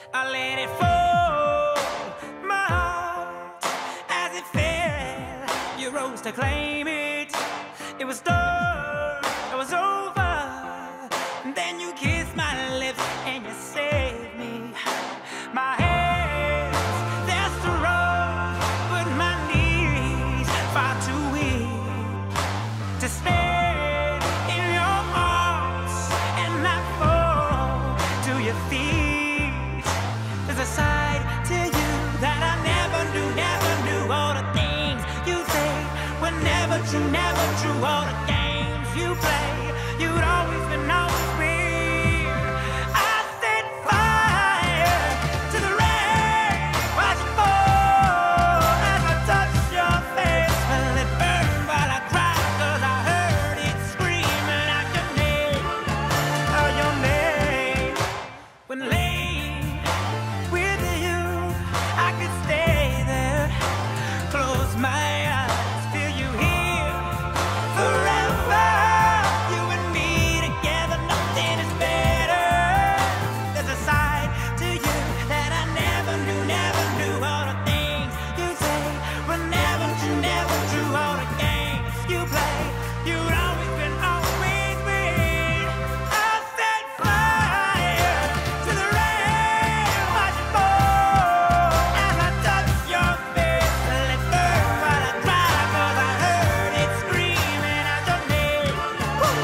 I let it fall, my heart, as it fell. You rose to claim it. It was done, it was over. And then you kissed my lips and you saved me. My hands, they're strong, but my knees far too weak to stand in your arms and not fall to your feet. There's a side to you that I never knew. All the things you say were never true. All the games you play, you'd always been always real. I set fire to the rain, watch it fall as I touch your face. Well, it burned while I cried, 'cause I heard it screaming out your name, oh, your name. When laying with you, I could stay there, close my eyes, feel you here forever. You and me together, nothing is better. There's a side to you that I never knew. All the things you say were never true. All the games you play, you'd always been always win. I set fire to the rain, watch it fall as I touch your face. Let it burn while I cry, 'cause I heard it screaming out your name. Woo!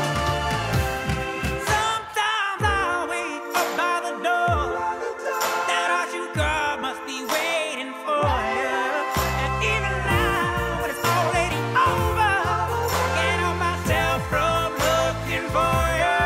Sometimes I wait up by the door. That heart you got must be waiting for you. And even now, when it's already over, I can't help myself from looking for you.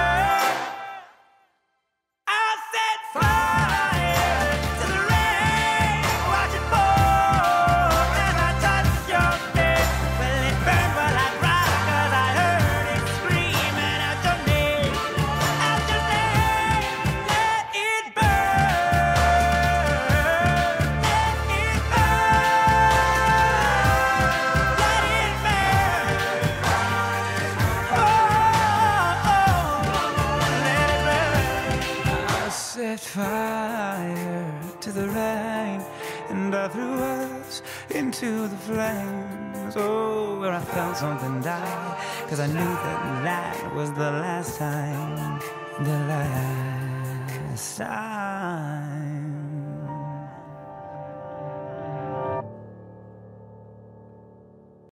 I set fire to the rain, watch it fall as I touch your face. Well, it burned while I cried, 'cause I heard it screaming out your name, out your name. Let it burn, let it burn, let it burn. Oh, let it burn. I set fire to the rain, and I threw us into the flames. Oh, where I felt something die, 'cause I knew that was the last time, the last time.